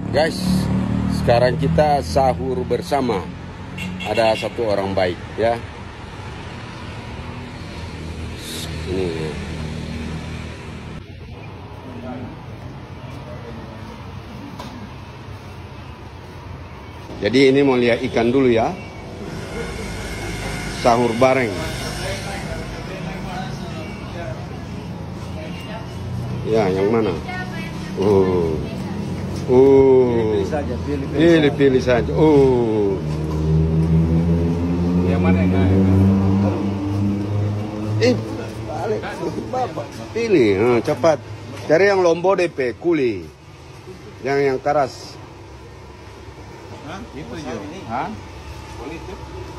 Guys, sekarang kita sahur bersama. Ada satu orang baik ya. Ini. Jadi ini mau lihat ikan dulu ya. Sahur bareng. Ya, yang mana? Pilih saja. Yang mana yang balik. Bapak pilih, cepat. Cari yang lombo DP, kuli. Yang keras. Hah? Itu juga. Hah? Itu.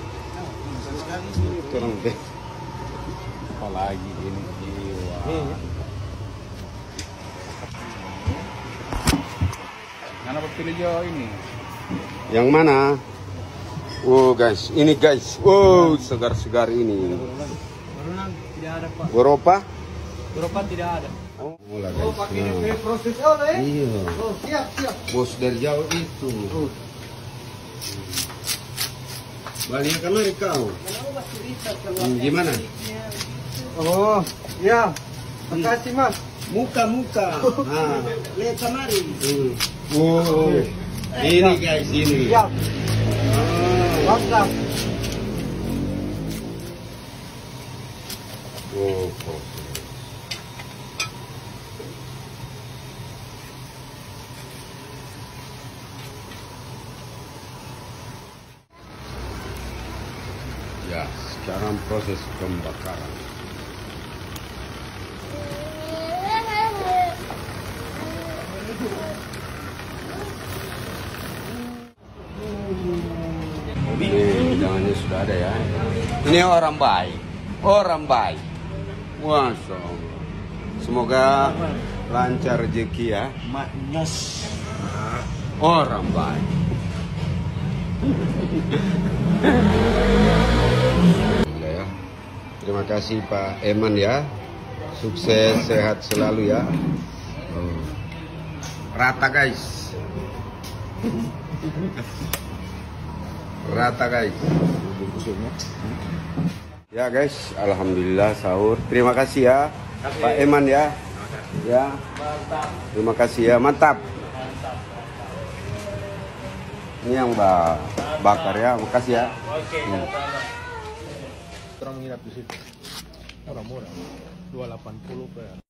Kurang deh. Apalagi ini jiwa. Kenapa pilih jauh ini? Yang mana? Guys, ini guys. Segar-segar ini. Berenang tidak ada, Pak. Eropa? Eropa tidak ada. Mulai guys. Pakai proses Iya. siap. Bos dari jauh itu. Balik kemari kau. Gimana? Oh, ya. Makasih, Mas. Muka. Nah, lihat kemari. Ini guys, ini. Siap. Mantap. Ya, sekarang proses pembakaran. Ini hidangannya sudah ada ya. Ini orang baik. Masya Allah. Semoga lancar rezeki ya. Mas. Orang baik. Ya. Terima kasih Pak Eman ya. Sukses, sehat selalu ya. Rata guys. Ya guys, alhamdulillah sahur. Terima kasih ya Pak Eman ya. Ya. Terima kasih ya, mantap. Ini yang bakar ya, makasih ya. Orang menginap di situ. Murah-murah. 280 per.